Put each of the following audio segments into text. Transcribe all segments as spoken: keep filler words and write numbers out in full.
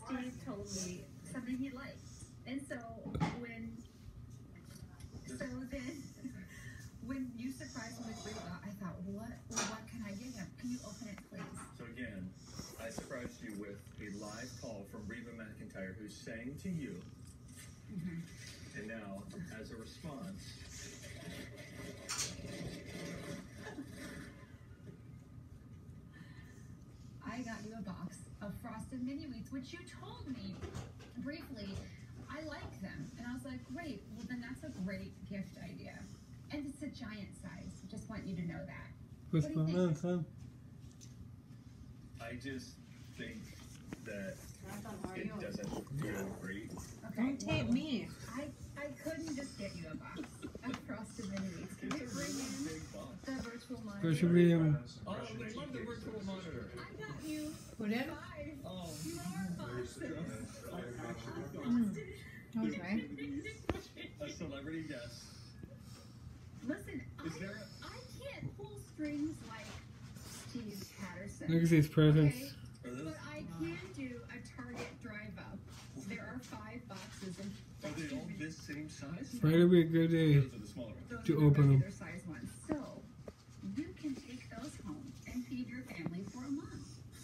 Steve told me something he liked. And so when, so then, when you surprised me with Reba, I thought, what, what can I get him? Can you open it, please? So again, I surprised you with a live call from Reba McEntire, who sang to you. Mm-hmm. And now, as a response, I got you a box of Frosted Mini Wheats, which you told me briefly I like them. And I was like, great, well then that's a great gift idea. And it's a giant size. Just want you to know that. What's What do you going on, think? son? I just think that it doesn't feel great. Okay, Don't tape well, me. I, I couldn't just get you a box of Frosted Mini Wheats. Can It's you a bring really in big box. the virtual monitor? There should be um, Oh, I love the virtual monitor. I got you Put in? five Oh, more boxes. Okay. a celebrity guest. Listen, Is I, there I can't pull strings like Steve Patterson. look at these presents. Okay? Are those, But I can do a Target drive up. There are five boxes and are they all this same size? Friday would be a good day. Those are the smaller ones. those to are the open 'em. regular size ones. So you can take those home and feed your family for a month.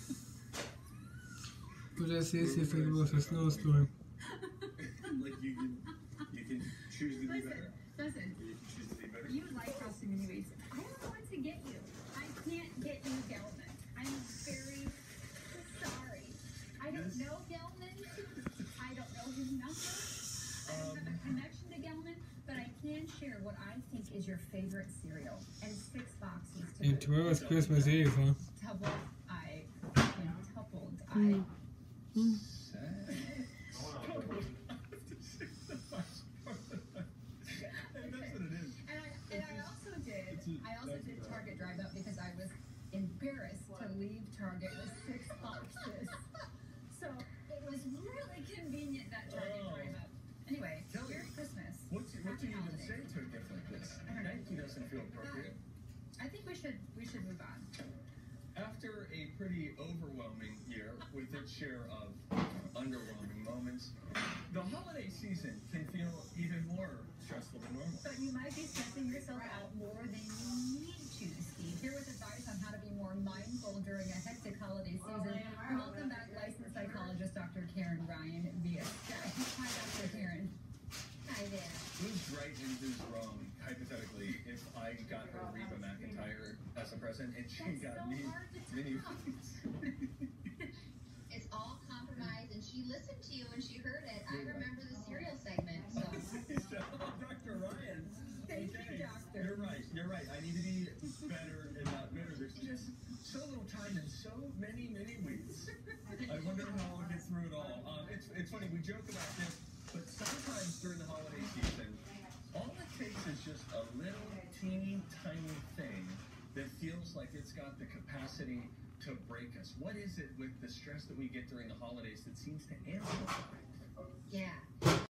But that's the easiest thing about a snowstorm. Like you can, you can choose to be Listen, better. listen. You can choose to be better. You like Frosted Mini Wheats. I don't know what to get you. I can't get you Gelman. I'm very sorry. I don't know Gelman. I don't know his number. I don't have a connection to Gelman, but I can share what I think is your favorite cereal. And six boxes to And boot. tomorrow's Christmas Eve, huh? Doubled I, quintupled I. Mm. And that's what it is. And I, and I also did, I also did Target drive up because I was embarrassed to leave Target with six boxes. So it was really convenient that Target Oh. drive up. Anyway, Kelly, Merry Christmas. What's, what do Happy you even holidays. say to a gift like this? I don't know. Thank you doesn't feel appropriate. I think we should we should move on. After a pretty overwhelming year with its share of underwhelming moments, the holiday season can feel even more stressful than normal. But you might be stressing yourself out more than you need to, Steve. Here with advice on how to be more mindful during a hectic holiday season. We welcome back licensed psychologist Doctor Karen Ryan via Skype. Hi, Doctor Karen. Hi there. Who's right and who's wrong, hypothetically, if I got her Reba McEntire as a present and she That's got so me hard to mini tell. Wheats? It's all compromised, and she listened to you and she heard it. I remember the cereal segment. So. Doctor Ryan. Thank okay. you, Doctor. You're right. You're right. I need to be better and not bitter. There's just so little time and so many mini wheats. I wonder how I'll get through it all. Um, it's it's funny we joke about this, but sometimes during the holiday season, all it takes is just a little teeny tiny thing that feels like it's got the capacity to break us. What is it with the stress that we get during the holidays that seems to amplify? Yeah.